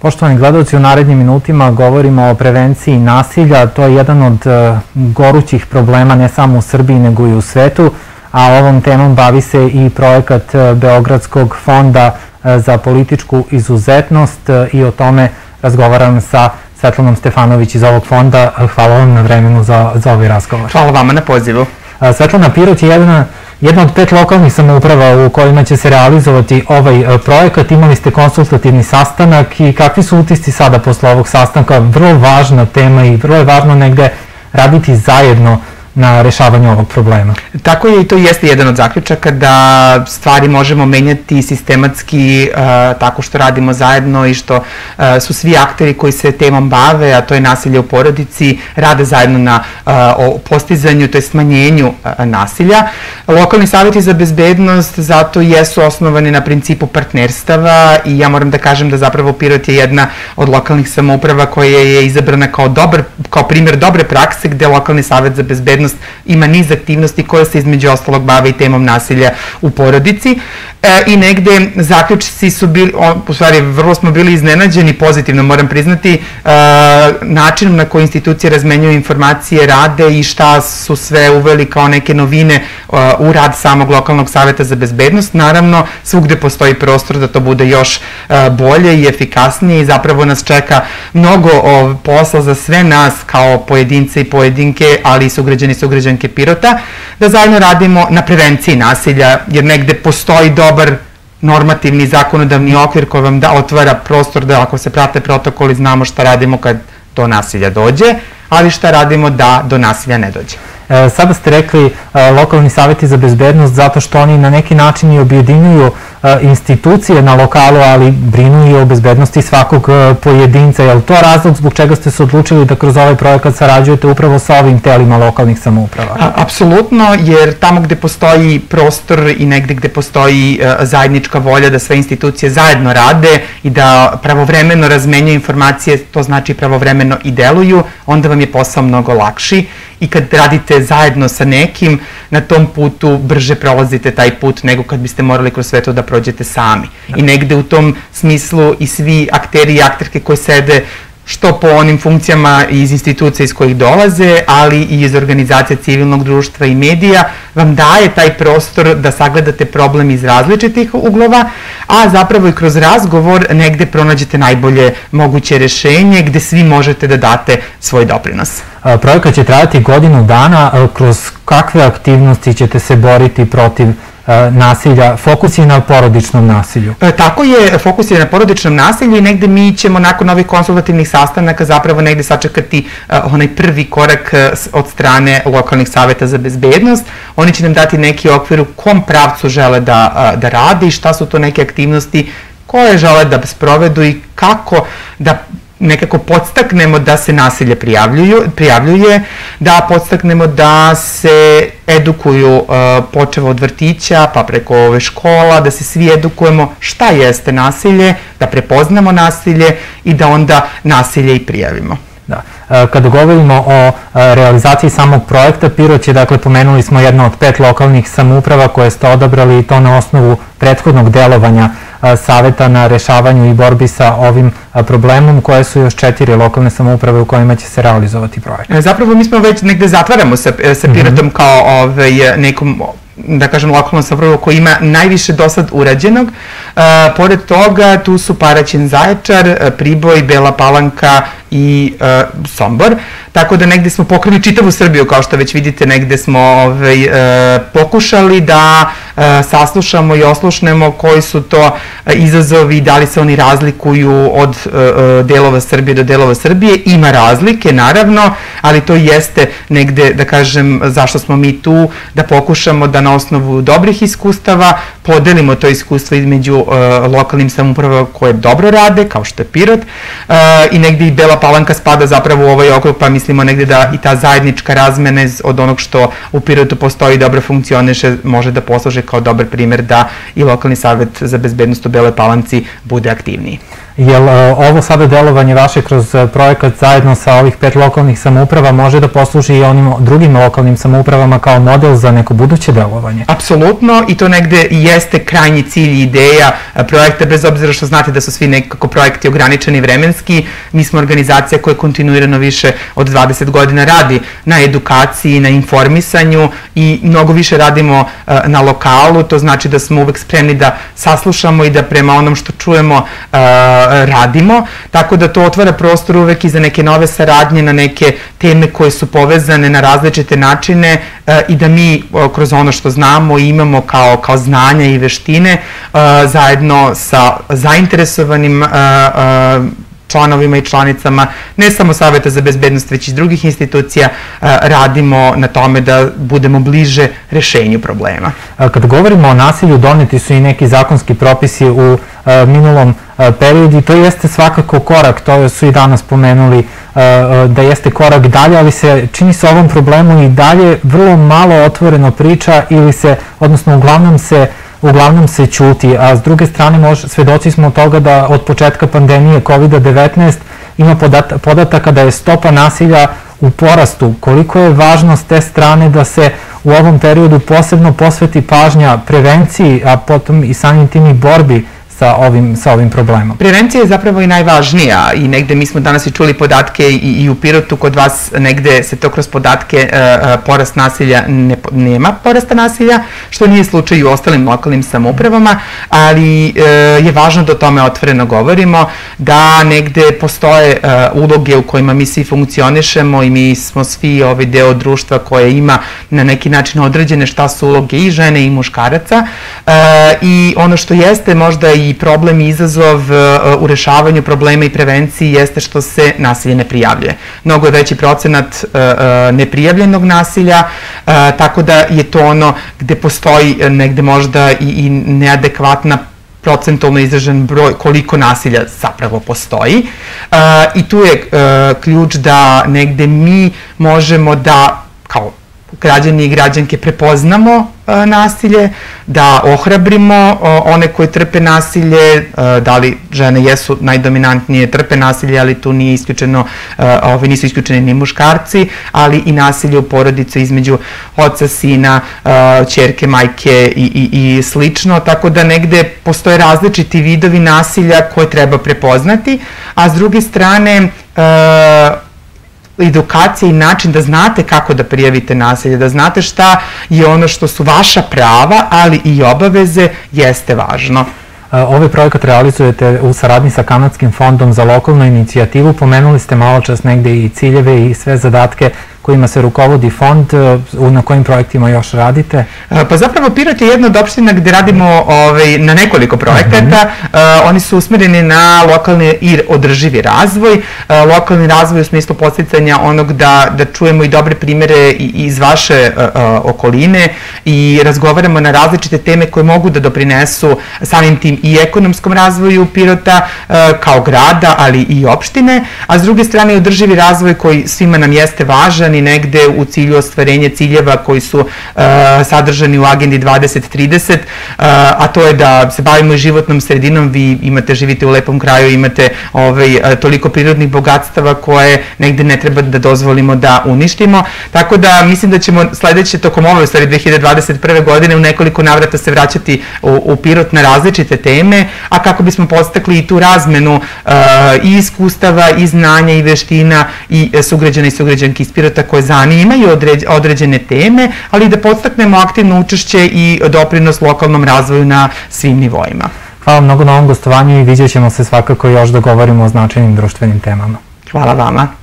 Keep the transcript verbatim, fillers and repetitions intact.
Poštovani gledalci, u narednim minutima govorimo o prevenciji nasilja. To je jedan od gorućih problema ne samo u Srbiji nego i u svetu, a ovom temom bavi se i projekat Beogradskog fonda za političku izuzetnost i o tome razgovaram sa Svetlanom Stefanović iz ovog fonda. Hvala vam na vremenu za, za ovaj razgovor. Hvala vama na pozivu. Svetlana, Pirot je jedna, jedna od pet lokalnih samouprava u kojima će se realizovati ovaj projekat. Imali ste konsultativni sastanak i kakvi su utisci sada posle ovog sastanka? Vrlo važna tema i vrlo je važno negde raditi zajedno na rešavanju ovog problema. Tako je, i to jeste jedan od zaključaka, da stvari možemo menjati sistematski tako što radimo zajedno i što su svi akteri koji se temom bave, a to je nasilje u porodici, rade zajedno na postizanju, to je smanjenju nasilja. Lokalni saveti za bezbednost zato jesu osnovani na principu partnerstava i ja moram da kažem da zapravo Pirot je jedna od lokalnih samouprava koja je izabrana kao dobar, kao primjer dobre prakse gde lokalni savet za bezbednost ima niz aktivnosti koje se između ostalog bave i temom nasilja u porodici i negde zaključci su bili, u stvari vrlo smo bili iznenađeni pozitivno, moram priznati, načinom na koji institucije razmenjuju informacije, rade i šta su sve uveli kao neke novine u rad samog lokalnog saveta za bezbednost. Naravno, svugde postoji prostor da to bude još bolje i efikasnije i zapravo nas čeka mnogo posla za sve nas kao pojedince i pojedinke, ali i sugrađani i sugrađanke Pirota, da zajedno radimo na prevenciji nasilja, jer negde postoji dobar normativni zakonodavni okvir koji vam da otvara prostor da ako se prate protokoli znamo šta radimo kad do nasilja dođe, ali šta radimo da do nasilja ne dođe. Sada ste rekli lokalni saveti za bezbednost zato što oni na neki način i objedinjuju institucije na lokalu, ali brinu i o bezbednosti svakog pojedinca. Je li to razlog zbog čega ste se odlučili da kroz ovaj projekat sarađujete upravo sa ovim telima lokalnih samouprava? Apsolutno, jer tamo gde postoji prostor i negde gde postoji zajednička volja da sve institucije zajedno rade i da pravovremeno razmenjuju informacije, to znači pravovremeno i deluju, onda vam je posao mnogo lakši i kad radite zajedno sa nekim, na tom putu brže prolazite taj put nego kad biste morali kroz sve to da prođete sami. I negde u tom smislu i svi akteri i akterke koji sede što po onim funkcijama iz institucija iz kojih dolaze, ali i iz organizacija civilnog društva i medija, vam daje taj prostor da sagledate problem iz različitih uglova, a zapravo i kroz razgovor negde pronađete najbolje moguće rešenje gde svi možete da date svoj doprinos. Projekat će trajati godinu dana. Kroz kakve aktivnosti ćete se boriti protiv nasilja? Fokus je na porodičnom nasilju. Tako je, fokus je na porodičnom nasilju i negde mi ćemo nakon ovih konsultativnih sastanaka zapravo negde sačekati onaj prvi korak od strane lokalnih saveta za bezbednost. Oni će nam dati neki okvir u kom pravcu žele da, da rade i šta su to neke aktivnosti koje žele da sprovedu i kako da nekako podstaknemo da se nasilje prijavljuje, da podstaknemo da se edukuju počev od vrtića pa preko ove škola, da se svi edukujemo šta jeste nasilje, da prepoznamo nasilje i da onda nasilje i prijavimo. Da. Kada govorimo o realizaciji samog projekta, Pirot je, dakle, pomenuli smo jedno od pet lokalnih samouprava koje ste odabrali i to na osnovu prethodnog delovanja saveta na rešavanju i borbi sa ovim problemom, koje su još četiri lokalne samouprave u kojima će se realizovati projekat. Zapravo mi smo već negde zatvaramo sa Pirotom kao nekom, da kažem, lokalnom samoupravom koji ima najviše do sad urađenog. Pored toga tu su Paraćin, Zaječar, Priboj, Bela Palanka i Sombor, tako da negde smo pokrili čitavu Srbiju, kao što već vidite, negde smo pokušali da saslušamo i oslušnemo koji su to izazovi, da li se oni razlikuju od delova Srbije do delova Srbije. Ima razlike, naravno, ali to jeste negde, da kažem, zašto smo mi tu, da pokušamo da na osnovu dobrih iskustava podelimo to iskustvo između lokalnim samoupravama koje dobro rade, kao što je Pirot, i negde i Bela Palanka spada zapravo u ovaj okrug, pa mislimo negde da i ta zajednička razmena od onog što u Pirotu postoji i dobro funkcioniše može da posluže kao dobar primer da i lokalni savet za bezbednost u Beloj Palanci bude aktivniji. Jel ovo sada delovanje vaše kroz projekat zajedno sa ovih pet lokalnih samouprava može da posluži i onim drugim lokalnim samoupravama kao model za neko buduće delovanje? Apsolutno, i to negde i jeste krajnji cilj i ideja projekta, bez obzira što znate da su svi nekako projekti ograničeni vremenski. Mi smo organizacija koja kontinuirano više od dvadeset godina radi na edukaciji, na informisanju i mnogo više radimo na lokalu. To znači da smo uvek spremni da saslušamo i da prema onom što čujemo radimo, tako da to otvara prostor uvek i za neke nove saradnje, na neke teme koje su povezane na različite načine i da mi kroz ono što znamo i imamo kao, kao znanja i veštine zajedno sa zainteresovanim članovima i članicama, ne samo Saveta za bezbednost, već i drugih institucija, radimo na tome da budemo bliže rešenju problema. Kada govorimo o nasilju, doneti su i neki zakonski propisi u minulom periodu i to jeste svakako korak, to su i danas pomenuli da jeste korak dalje, ali se čini se ovom problemu i dalje vrlo malo otvoreno priča ili se, odnosno uglavnom se uglavnom se ćuti, a s druge strane svedoci smo toga da od početka pandemije kovid devetnaest ima podataka da je stopa nasilja u porastu. Koliko je važno s te strane da se u ovom periodu posebno posveti pažnja prevenciji, a potom i samim tim i borbi sa ovim, sa ovim problemom? Prevencija je zapravo i najvažnija i negde mi smo danas i čuli podatke i, i u Pirotu kod vas negde se to kroz podatke uh, porast nasilja ne, nema porasta nasilja, što nije slučaj i u ostalim lokalnim samoupravama, ali uh, je važno da o tome otvoreno govorimo, da negde postoje uh, uloge u kojima mi svi funkcionišemo i mi smo svi ovaj deo društva koje ima na neki način određene šta su uloge i žene i muškaraca uh, i ono što jeste možda i problem i izazov u rešavanju problema i prevenciji jeste što se nasilje ne prijavljuje. Mnogo je veći procenat neprijavljenog nasilja, tako da je to ono gde postoji negde možda i neadekvatna procentualno izražen broj koliko nasilja zapravo postoji. I tu je ključ da negde mi možemo da kao građani i građanke prepoznamo nasilje, da ohrabrimo one koje trpe nasilje, da li žene jesu najdominantnije, trpe nasilje, ali tu nije isključeno, nisu isključeni ni muškarci, ali i nasilje u porodici između oca, sina, ćerke, majke i, i, i slično, tako da negde postoje različiti vidovi nasilja koje treba prepoznati, a s druge strane edukacija i način da znate kako da prijavite nasilje, da znate šta je ono što su vaša prava, ali i obaveze, jeste važno. Ovaj projekat realizujete u saradnji sa Kanadskim fondom za lokalnu inicijativu. Pomenuli ste malo čas negde i ciljeve i sve zadatke kojima se rukovodi fond. Na kojim projektima još radite? Pa zapravo Pirot je jedna od opština gde radimo ovaj, na nekoliko projekata. Uh-huh. Oni su usmereni na lokalni i održivi razvoj. Lokalni razvoj u smislu podsticanja onog da, da čujemo i dobre primere iz vaše uh, okoline i razgovaramo na različite teme koje mogu da doprinesu samim tim i ekonomskom razvoju Pirota uh, kao grada, ali i opštine, a s druge strane održivi razvoj koji svima nam jeste važan i negde u cilju ostvarenja ciljeva koji su uh, sadržani u agendi dvadeset trideset, uh, a to je da se bavimo i životnom sredinom. Vi imate, živite u lepom kraju, imate ovaj, toliko prirodnih bogatstava koje negde ne treba da dozvolimo da uništimo, tako da mislim da ćemo sledeće tokom ove, u stvari dve hiljade dvadeset prve godine u nekoliko navrata se vraćati u, u Pirot na različite teme, a kako bismo podstakli i tu razmenu uh, i iskustava i znanja i veština i sugrađana i sugrađanki iz Pirota koje zanimaju određene teme, ali i da podstaknemo aktivno učešće i doprinos lokalnom razvoju na svim nivoima. Hvala mnogo na ovom gostovanju i vidjet ćemo se svakako još da govorimo o značajnim društvenim temama. Hvala vama.